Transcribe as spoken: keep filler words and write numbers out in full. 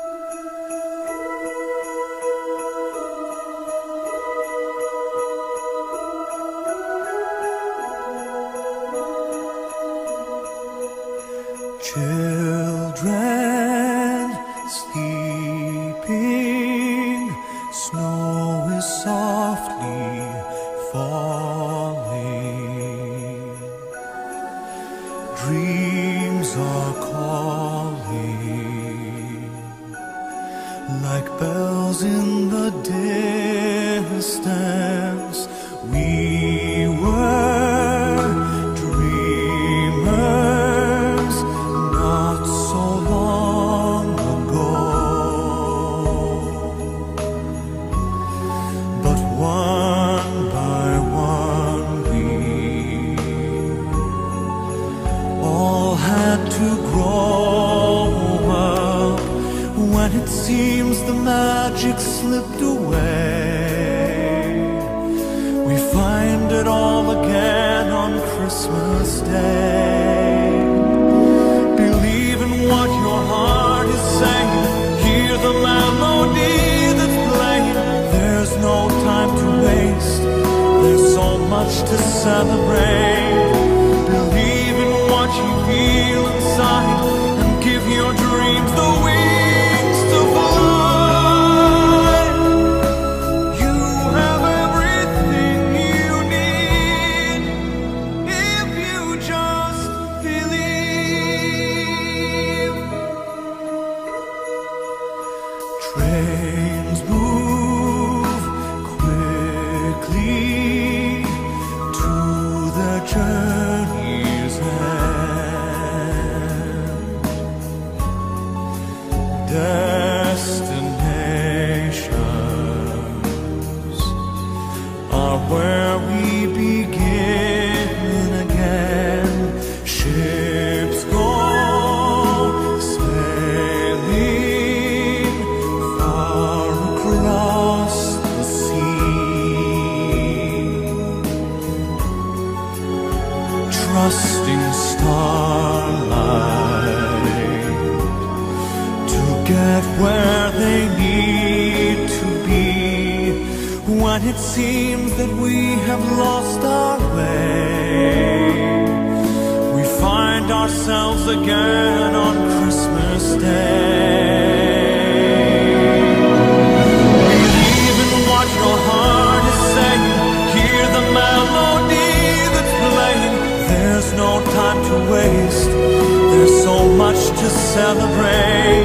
Children sleeping, snow is softly falling. Dreams are calling like bells in the distance. We were dreamers not so long ago, but one by one we all had to grow up. When it seems the magic slipped away, we find it all again on Christmas Day. Believe in what your heart is saying, hear the melody that's playing. There's no time to waste, there's so much to celebrate. Believe in what you feel inside and give your dreams the wings to fly. You have everything you need if you just believe. Trains move quickly to their journey's end. Destinations are where we begin again. Ships go sailing far across the sea, trusting starlight to get where they need to be. When it seems that we have lost our way, we find ourselves again on Christmas Day. Believe in what your heart is saying, hear the melody that's playing. There's no time to waste, there's so much to celebrate.